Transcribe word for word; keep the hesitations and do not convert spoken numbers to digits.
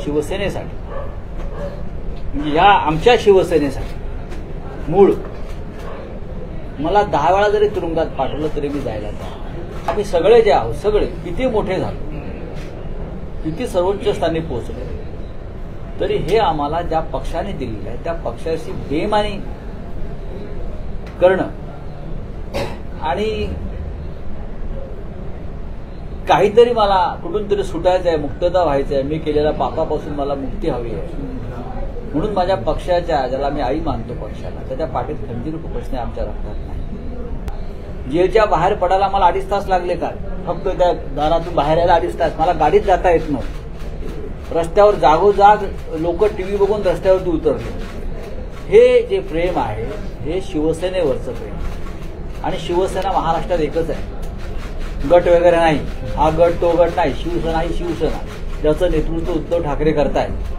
शिवसेनेसाठी, म्हणजे या आमच्या शिवसेनेसाठी मूळ मला दहा वेळा जरी तुरुंगात पाठवलं तरी मी जायला तयार. आम्ही सगळे जे आहोत, सगळे किती मोठे झालो, किती सर्वोच्च स्थानी पोहोचलो, तरी हे आम्हाला ज्या पक्षाने दिलेलं आहे त्या पक्षाशी बेईमानी करणं आणि काहीतरी मला कुठून तरी सुटायचं आहे, मुक्तता व्हायचं आहे, मी केलेल्या पापापासून मला मुक्ती हवी आहे, म्हणून माझ्या पक्षाच्या, ज्याला मी आई मानतो पक्षाला, त्याच्या पाठीत खंजीर खुपसणे आमच्या रक्तात नाही. जेलच्या बाहेर पडायला मला अडीच तास लागले का? फक्त त्या दारातून बाहेर यायला अडीच तास. मला गाडीत जाता येत नव्हतं. रस्त्यावर जागोजाग लोक टीव्ही बघून रस्त्यावरती उतरले. हे जे प्रेम आहे हे शिवसेनेवरचं प्रेम, आणि शिवसेना महाराष्ट्रात एकच आहे, गट वगैरे नाही. हा गट तो गट नाही, शिवसेना ही शिवसेना, ज्याचं नेतृत्व उद्धव ठाकरे करतायत.